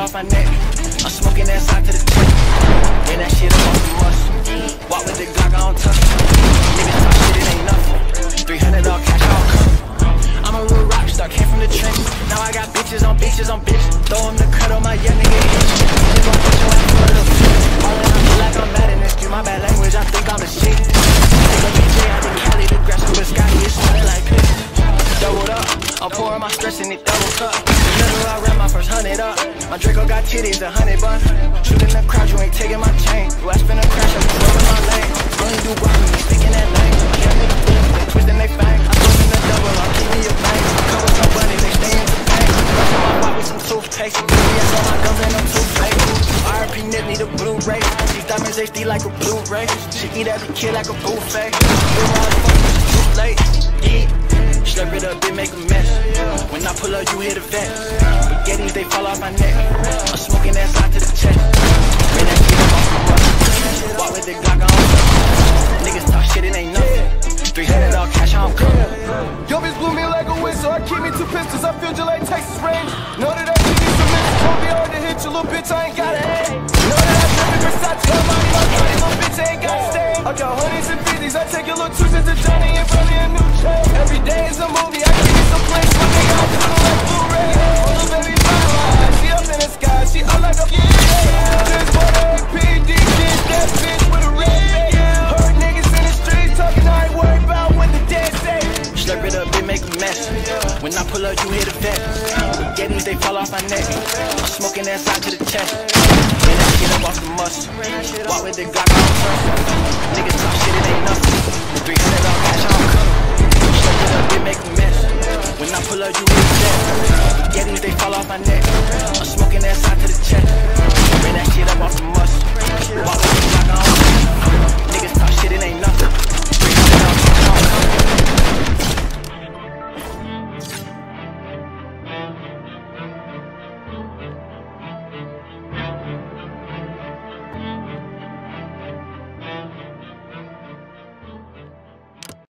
off my neck. I'm smoking that side to the tip. And that shit up off the muscle. Walk with the Glock, I don't touch it. Niggas talk shit, it ain't nothing. 300 all cash, all come. I'm a real rock star, came from the trenches. Now I got bitches on bitches on bitches. Throw him the cut on my young nigga itch. They gon' put your ass for the flip. All that I feel like I'm mad in this. My bad language, I think I'm a shit. Take a BJ out in Cali, the grass with Scotty, it's smelling like piss. Doubled up, I'm pouring my stress in it double cup. Middle, I ran my first 100 up. My Draco got titties, 100 bun. Shooting the crowd, you ain't taking my chain. Do I spin a crash, I'm rolling my lane. Only do guap when you stick in that lane. Yeah, nigga flip, they twisting they fang. I throw in the double, I'm keeping your bang. Come with some bunny, they stay in the pain. Brushing my wop with some toothpaste. BS on my gums and I'm too fake. RP Nip need a Blu-ray. These diamonds HD like a Blu-ray. She eat every kid like a buffet. We're all fucking too late. Eat. Slurp it up, it make a mess. When I pull up, you hit a vet. Spaghettis, they fall off my neck. I'm smoking that side to the chest. Man, that shit off my butt. Walk with the Glock, I don't touch. Niggas talk shit, it ain't nothing. 300 all cash, I don't come. Yo, bitch blew me like a whistle. I keep me 2 pistols. I feel you like Texas range. Know that I give you some minutes. Won't be hard to hit you, little bitch. I ain't got an aim. Know that I drip in Versace. I'm out of my body, little bitch. I ain't got a stain. I got hundreds and fifties. I take your little 2 cents to Johnny and buy me a new chain. Every day is a movie. I give you some place. One thing I do like Blu-ray. Little baby, fine. She up in the sky. She up like a this one APD. This that bitch with a red face. Heard niggas in the streets talking. I ain't worried about what the dead say. Slurp it up, it make a mess. When I pull up, you hit a vet. Spaghettis, they fall off my neck. I'm smoking that side to the chest. Man, that shit up off the muscle. Walk with the Glock, I don't trust. Niggas talk